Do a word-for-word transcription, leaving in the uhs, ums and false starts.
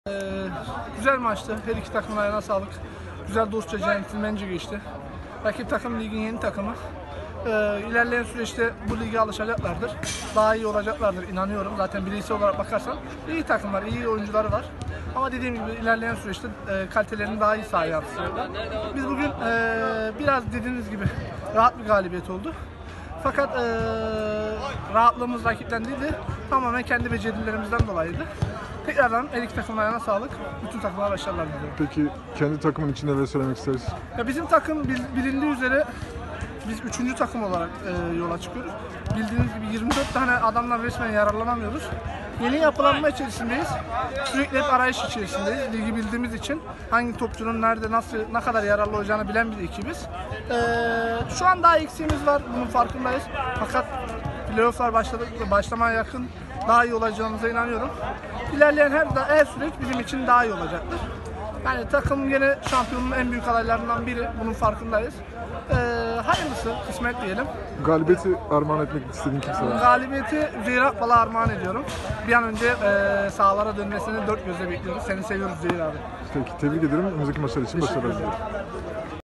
Ee, güzel maçtı. Her iki takımın ayağına sağlık. Güzel dostça, centilmence geçti. Rakip takım ligin yeni takımı. Ee, ilerleyen süreçte bu lige alışacaklardır. Daha iyi olacaklardır inanıyorum. Zaten bireysel olarak bakarsan iyi takımlar, iyi oyuncuları var. Ama dediğim gibi ilerleyen süreçte e, kalitelerini daha iyi sahaya yansıtacaklar. Biz bugün e, biraz dediğiniz gibi rahat bir galibiyet oldu. Fakat e, rahatlığımız rakipten değildi. Tamamen kendi becerilerimizden dolayıydı. Tekrardan her iki takımın ayağına sağlık. Bütün takımlara başarılar diliyorum. Peki kendi takımın için neler söylemek isteriz? Ya bizim takım bilindiği üzere biz üçüncü takım olarak e, yola çıkıyoruz. Bildiğiniz gibi yirmi dört tane adamdan resmen yararlanamıyoruz. Yeni yapılanma içerisindeyiz. Sürekli hep arayış içerisindeyiz. Ligi bildiğimiz için hangi topçunun nerede, nasıl, ne kadar yararlı olacağını bilen bir ekibiz. E, şu an daha eksiğimiz var, bunun farkındayız. Fakat playofflar başladı, başlamaya yakın daha iyi olacağımıza inanıyorum. İlerleyen her, her süreç bizim için daha iyi olacaktır. Yani takım yine şampiyonun en büyük adaylarından biri. Bunun farkındayız. Ee, hayırlısı, kısmet diyelim. Galibiyeti armağan etmek istediğin kimse var mı? Galibiyeti Zehir Akbal'a armağan ediyorum. Bir an önce e, sahalara dönmesini dört gözle bekliyoruz. Seni seviyoruz Zehir abi. Peki tebrik ederim. Önümüzdeki maçlar için başarılar diliyorum.